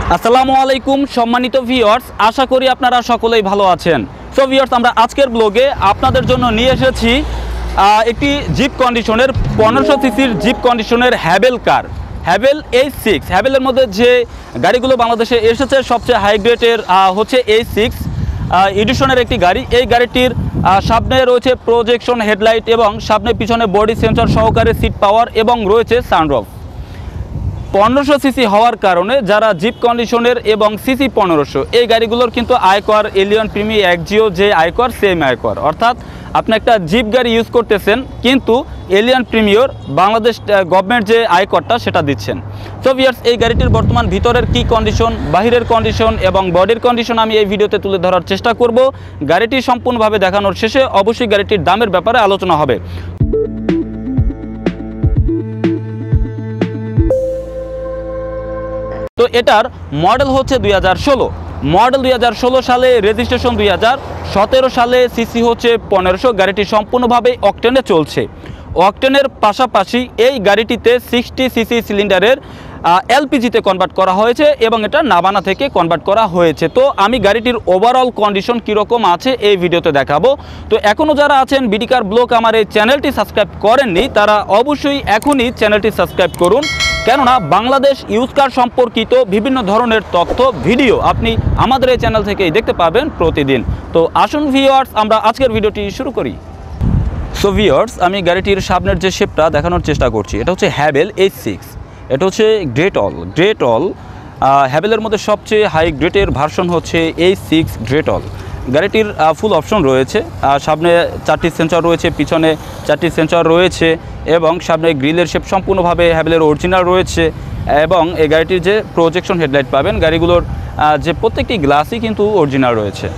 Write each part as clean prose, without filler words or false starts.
আসসালামু আলাইকুম সম্মানিত ভিউয়ার্স, আশা করি আপনারা সকলেই ভালো আছেন। সো ভিউয়ার্স, আমরা আজকের ব্লগে আপনাদের জন্য নিয়ে এসেছি একটি জিপ কন্ডিশনের 1500 সিসির জিপ কন্ডিশনের হ্যাভেল কার, হ্যাভেল H6। হ্যাভেলের মধ্যে যে গাড়িগুলো বাংলাদেশে এসেছে সবচেয়ে হাই গ্রেডের হচ্ছে H6 এডিশনের একটি গাড়ি। এই গাড়িটির সামনে রয়েছে প্রজেকশন হেডলাইট এবং সামনে পিছনে বডি সেন্সর সহকারে সিট পাওয়ার এবং রয়েছে সানরুফ। 1500 সিসি হওয়ার কারণে যারা জিপ কন্ডিশনের এবং সিসি 1500 এই গাড়িগুলোর কিন্তু আয়কর এলিয়ন প্রিমি এক্সিও যে আয়কর সেম আয়কর, অর্থাৎ আপনি একটা জিপ গাড়ি ইউজ করতেছেন কিন্তু এলিয়ন প্রিমিয়র বাংলাদেশ গভর্নমেন্ট যে আয়করটা সেটা দিচ্ছেন। তো ভিউয়ার্স, এই গাড়িটির বর্তমান ভিতরের কি কন্ডিশন, বাহিরের কন্ডিশন এবং বডির কন্ডিশন আমি এই ভিডিওতে তুলে ধরার চেষ্টা করব। গাড়িটি সম্পূর্ণভাবে দেখানোর শেষে অবশ্যই গাড়িটির দামের ব্যাপারে আলোচনা হবে। তো এটার মডেল হচ্ছে 2016 মডেল, 2016 সালে রেজিস্ট্রেশন, 2017 সালে সিসি হচ্ছে 1500। গাড়িটি সম্পূর্ণভাবে অকটেনে চলছে। অকটেনের পাশাপাশি এই গাড়িটিতে 60 সিসি সিলিন্ডারের এলপিজিতে কনভার্ট করা হয়েছে এবং এটা নাভানা থেকে কনভার্ট করা হয়েছে। তো আমি গাড়িটির ওভারঅল কন্ডিশন কীরকম আছে এই ভিডিওতে দেখাবো। তো এখনও যারা আছেন বিডি কার ব্লগ আমার এই চ্যানেলটি সাবস্ক্রাইব করেননি তারা অবশ্যই এখনই চ্যানেলটি সাবস্ক্রাইব করুন, কেননা বাংলাদেশ ইউজ কার সম্পর্কিত বিভিন্ন ধরনের তথ্য ভিডিও আপনি আমাদের এই চ্যানেল থেকেই দেখতে পাবেন প্রতিদিন। তো আসুন ভিউয়ার্স, আমরা আজকের ভিডিওটি শুরু করি। সো ভিউয়ার্স, আমি গাড়িটির সামনের যে শেপটা দেখানোর চেষ্টা করছি। এটা হচ্ছে হ্যাভেল H6। এটা হচ্ছে গ্রেট অল হ্যাভেলের মধ্যে সবচেয়ে হাই গ্রেডের ভার্সন হচ্ছে H6 গ্রেট অল। গাড়িটির ফুল অপশন রয়েছে, সামনে 4টি সেন্সর রয়েছে, পিছনে 4টি সেন্সর রয়েছে এবং সামনে গ্রিলের শেপ সম্পূর্ণভাবে হ্যাভেলের অরিজিনাল রয়েছে এবং এই গাড়িটির যে প্রজেকশন হেডলাইট পাবেন গাড়িগুলোর যে প্রত্যেকটি গ্লাসই কিন্তু অরিজিনাল রয়েছে।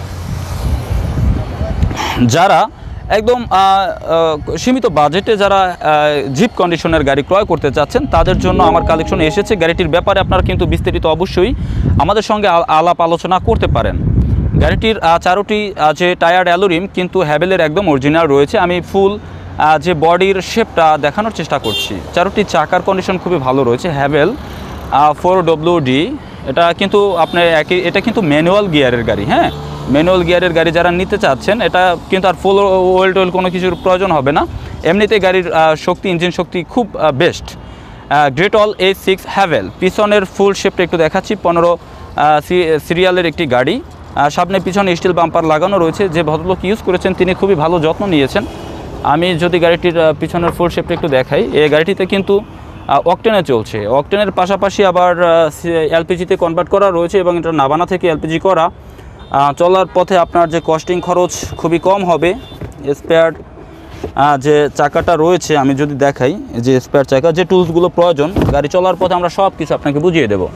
যারা একদম সীমিত বাজেটে যারা জিপ কন্ডিশনের গাড়ি ক্রয় করতে চাচ্ছেন তাদের জন্য আমার কালেকশন এসেছে। গাড়িটির ব্যাপারে আপনারা কিন্তু বিস্তারিত অবশ্যই আমাদের সঙ্গে আলাপ আলোচনা করতে পারেন। গাড়িটির চারোটি যে টায়ার্ড অ্যালুরিম কিন্তু হ্যাভেলের একদম অরিজিনাল রয়েছে। আমি ফুল যে বডির শেপটা দেখানোর চেষ্টা করছি। চারোটি চাকার কন্ডিশন খুবই ভালো রয়েছে। হ্যাভেল 4WD, এটা কিন্তু আপনার এটা কিন্তু ম্যানুয়াল গিয়ারের গাড়ি। হ্যাঁ, ম্যানুয়াল গিয়ারের গাড়ি যারা নিতে চাচ্ছেন এটা কিন্তু আর ফুল ওয়েল কোনো কিছুর প্রয়োজন হবে না। এমনিতে গাড়ির শক্তি, ইঞ্জিন শক্তি খুব best. Great all H6 haven. পিছনের ফুল শেপটা একটু দেখাচ্ছি। 15 সিরিয়ালের একটি গাড়ি। সামনে পিছনে স্টিল বাম্পার লাগানো রয়েছে। যে ভদ্রলোক ইউজ করেছেন তিনি খুবই ভালো যত্ন নিয়েছেন। আমি যদি গাড়িটির পিছনের ফুল শেপটা একটু দেখাই, এই গাড়িটিতে কিন্তু অকটেনে চলছে। অকটেনের পাশাপাশি আবার এলপিজিতে কনভার্ট করা রয়েছে এবং এটা নাভানা থেকে এলপিজি করা। চলার পথে আপনার যে কস্টিং খরচ খুবই কম হবে। স্পেয়ার যে চাকাটা রয়েছে আমি যদি দেখাই, যে স্পেয়ার চাকা, যে টুলসগুলো প্রয়োজন গাড়ি চলার পথে আমরা সব কিছু আপনাকে বুঝিয়ে দেব।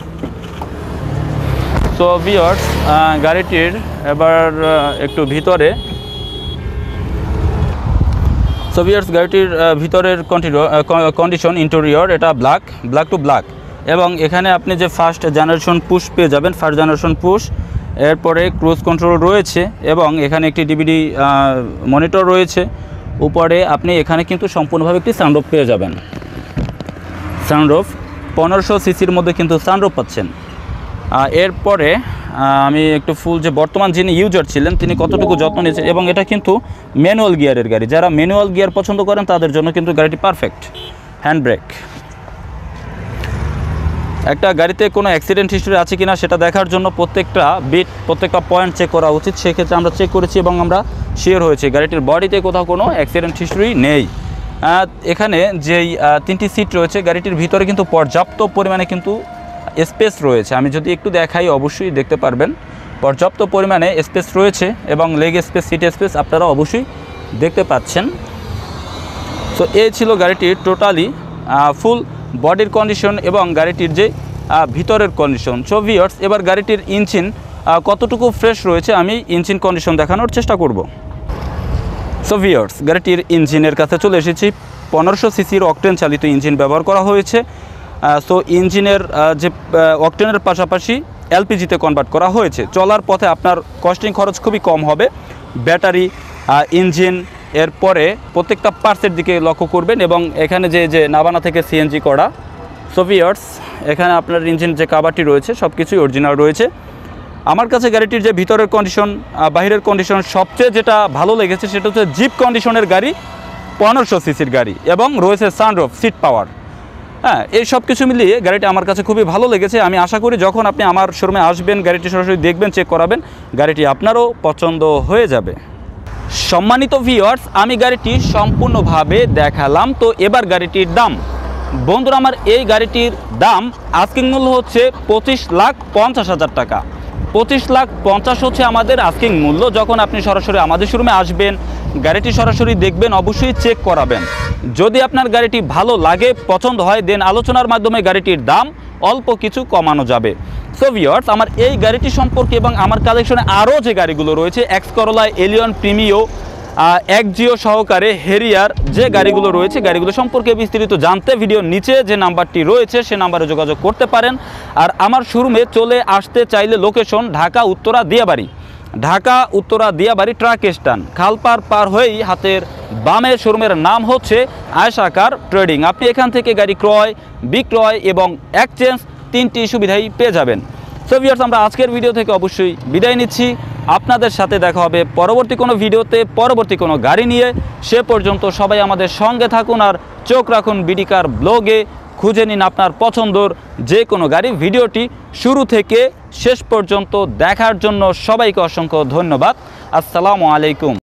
সো ভিউয়ার্স, গাড়িটির এবার একটু ভিতরে। সো ভিউয়ার্স, গাড়িটির ভিতরের কন্ডিশন ইন্টেরিয়র এটা ব্ল্যাক টু ব্ল্যাক এবং এখানে আপনি যে ফার্স্ট জেনারেশন পুশ পেয়ে যাবেন, ফার্স্ট জেনারেশন পুশ। এরপরে ক্রুজ কন্ট্রোল রয়েছে এবং এখানে একটি ডিভিডি মনিটর রয়েছে। উপরে আপনি এখানে কিন্তু সম্পূর্ণভাবে একটি সানরুফ পেয়ে যাবেন। সানরুফ 1500 সিসির মধ্যে কিন্তু সানরুফ পাচ্ছেন। এরপরে আমি একটু ফুল যে বর্তমান যিনি ইউজার ছিলেন তিনি কতটুকু যত্ন নিয়েছেন এবং এটা কিন্তু ম্যানুয়াল গিয়ারের গাড়ি। যারা ম্যানুয়াল গিয়ার পছন্দ করেন তাদের জন্য কিন্তু গাড়িটি পারফেক্ট। হ্যান্ড ব্রেক, একটা গাড়িতে কোনো অ্যাক্সিডেন্ট হিস্ট্রি আছে কিনা সেটা দেখার জন্য প্রত্যেকটা পয়েন্ট চেক করা উচিত। সেক্ষেত্রে আমরা চেক করেছি এবং আমরা শিওর হয়েছি গাড়িটির বডিতে কোথাও কোনো অ্যাক্সিডেন্ট হিস্ট্রি নেই। এখানে যেই 3টি সিট রয়েছে গাড়িটির ভিতরে কিন্তু পর্যাপ্ত পরিমাণে কিন্তু স্পেস রয়েছে। আমি যদি একটু দেখাই অবশ্যই দেখতে পারবেন পর্যাপ্ত পরিমাণে স্পেস রয়েছে এবং লেগ স্পেস, সিট স্পেস আপনারা অবশ্যই দেখতে পাচ্ছেন। সো এই ছিল গাড়িটির টোটালি ফুল বডির কন্ডিশন এবং গাড়িটির যে ভিতরের কন্ডিশন। সো ভিউয়ার্স, এবার গাড়িটির ইঞ্জিন কতটুকু ফ্রেশ রয়েছে আমি ইঞ্জিন কন্ডিশন দেখানোর চেষ্টা করব। সো ভিউয়ার্স, গাড়িটির ইঞ্জিনের কাছে চলে এসেছি। 1500 সিসির অকটেন চালিত ইঞ্জিন ব্যবহার করা হয়েছে। সো ইঞ্জিনের যে অকটেনের পাশাপাশি এলপিজিতে কনভার্ট করা হয়েছে। চলার পথে আপনার কস্টিং খরচ খুবই কম হবে। ব্যাটারি, ইঞ্জিন, এরপরে প্রত্যেকটা পার্টসের দিকে লক্ষ্য করবেন এবং এখানে যে নাভানা থেকে সিএনজি করা সো ভিউয়ার্স, এখানে আপনার ইঞ্জিন যে কাভারটি রয়েছে সব কিছুই অরিজিনাল রয়েছে। আমার কাছে গাড়িটির যে ভিতরের কন্ডিশন, বাহিরের কন্ডিশন সবচেয়ে যেটা ভালো লেগেছে সেটা হচ্ছে জিপ কন্ডিশনের গাড়ি, 1500 সিসির গাড়ি এবং রয়েছে সানরুফ, সিট পাওয়ার। হ্যাঁ, এই সব কিছু মিলিয়ে গাড়িটি আমার কাছে খুবই ভালো লেগেছে। আমি আশা করি যখন আপনি আমার শোরুমে আসবেন, গাড়িটি সরাসরি দেখবেন, চেক করাবেন, গাড়িটি আপনারও পছন্দ হয়ে যাবে। সম্মানিত ভিউয়ার্স, আমি গাড়িটি সম্পূর্ণভাবে দেখালাম। তো এবার গাড়িটির দাম। বন্ধুরা, আমার এই গাড়িটির দাম আস্কিং মূল্য হচ্ছে 25,50,000 টাকা। 25,50,000 হচ্ছে আমাদের আস্কিং মূল্য। যখন আপনি সরাসরি আমাদের শোরুমে আসবেন, গাড়িটি সরাসরি দেখবেন, অবশ্যই চেক করাবেন। যদি আপনার গাড়িটি ভালো লাগে, পছন্দ হয়, দেন আলোচনার মাধ্যমে গাড়িটির দাম অল্প কিছু কমানো যাবে। সো ভিউয়ার্স, আমার এই গাড়িটি সম্পর্কে এবং আমার কালেকশনে আরও যে গাড়িগুলো রয়েছে, X Corolla, Allion, Premio, Axio সহকারে হেরিয়ার যে গাড়িগুলো রয়েছে, গাড়িগুলো সম্পর্কে বিস্তারিত জানতে ভিডিওর নিচে যে নাম্বারটি রয়েছে সে নাম্বারে যোগাযোগ করতে পারেন। আর আমার শোরুমে চলে আসতে চাইলে location Dhaka Uttara Diabari, Dhaka Uttara Diabari truck stand, খালপার পার হয়েই হাতের বামে শোরুমের নাম হচ্ছে আয়েশা কার ট্রেডিং। আপনি এখান থেকে গাড়ি ক্রয়, বিক্রয় এবং এক্সচেঞ্জ তিনটি সুবিধাই পেয়ে যাবেন। সো ভিউয়ার্স, আমরা আজকের ভিডিও থেকে অবশ্যই বিদায় নিচ্ছি। আপনাদের সাথে দেখা হবে পরবর্তী কোনো ভিডিওতে, পরবর্তী কোনো গাড়ি নিয়ে। সে পর্যন্ত সবাই আমাদের সঙ্গে থাকুন আর চোখ রাখুন বিডিকার ব্লগে। খুঁজে নিন আপনার পছন্দর যে কোনো গাড়ি। ভিডিওটি শুরু থেকে শেষ পর্যন্ত দেখার জন্য সবাইকে অসংখ্য ধন্যবাদ। আসসালামু আলাইকুম।